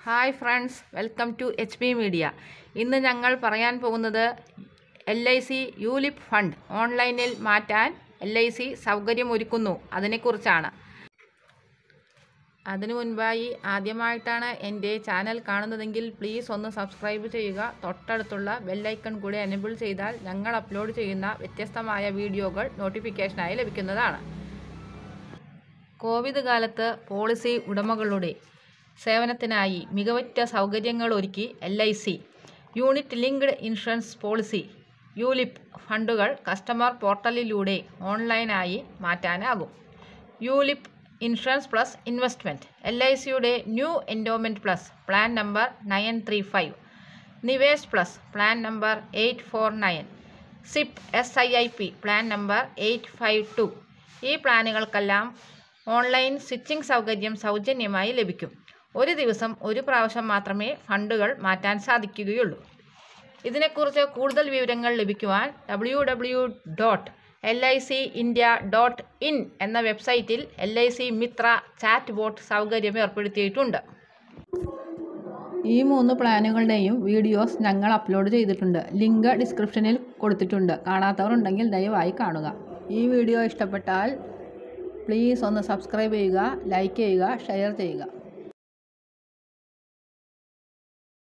Hi friends, welcome to HP media. ഇന്ന് ഞങ്ങൾ പറയാൻ പോകുന്നത് LIC യൂലിപ്പ് ഫണ്ട് ഓൺലൈനിൽ മാറ്റാൻ LIC സൗകര്യമൊരുക്കുന്നു അതിനെക്കുറിച്ചാണ്. അതിനു മുൻപായി ആദ്യമായിട്ടാണ് എൻ്റെ ചാനൽ കാണുന്നതെങ്കിൽ പ്ലീസ് ഒന്ന് സബ്സ്ക്രൈബ് ചെയ്യുക. തൊട്ടടുത്തുള്ള ബെല്ലൈക്കൺ കൂടി എനേബിൾ ചെയ്താൽ ഞങ്ങൾ അപ്ലോഡ് ചെയ്യുന്ന വ്യത്യസ്തമായ വീഡിയോകൾ നോട്ടിഫിക്കേഷനായി ലഭിക്കുന്നതാണ്. കോവിഡ് കാലത്ത് പോളിസി ഉടമകളുടെ സേവനത്തിനായി മികവുറ്റ സൗകര്യങ്ങളൊരുക്കി LIC unit linked insurance policy ULIP ഫണ്ടുകൾ കസ്റ്റമർ പോർട്ടലിലൂടെ ഓൺലൈനായി മാറ്റാനാകും. യൂലിപ്പ് ഇൻഷുറൻസ് പ്ലസ് ഇൻവെസ്റ്റ്മെൻറ്റ്, LICയുടെ new endowment plus plan number 935, Nivesh plus plan number 849, SIIP SIIP plan number 852. ഈ പ്ലാനുകൾക്കെല്ലാം ഓൺലൈൻ സ്വിച്ചിങ് സൗകര്യം സൗജന്യമായി ലഭിക്കും. ഒരു ദിവസം ഒരു പ്രാവശ്യം മാത്രമേ ഫണ്ടുകൾ മാറ്റാൻ സാധിക്കുകയുള്ളൂ. ഇതിനെക്കുറിച്ച് കൂടുതൽ വിവരങ്ങൾ ലഭിക്കുവാൻ www.licindia.in എന്ന വെബ്സൈറ്റിൽ LIC മിത്ര ചാറ്റ് ബോട്ട് സൗകര്യം ഏർപ്പെടുത്തിയിട്ടുണ്ട്. ഈ 3 പ്ലാനുകളുടെയും വീഡിയോസ് ഞങ്ങൾ അപ്ലോഡ് ചെയ്തിട്ടുണ്ട്. ലിങ്ക് ഡിസ്ക്രിപ്ഷനിൽ കൊടുത്തിട്ടുണ്ട്. കാണാത്തവർ ഉണ്ടെങ്കിൽ ദയവായി കാണുക. ഈ വീഡിയോ ഇഷ്ടപ്പെട്ടാൽ പ്ലീസ് ഒന്ന് സബ്സ്ക്രൈബ് ചെയ്യുക, ലൈക്ക് ചെയ്യുക, ഷെയർ ചെയ്യുക.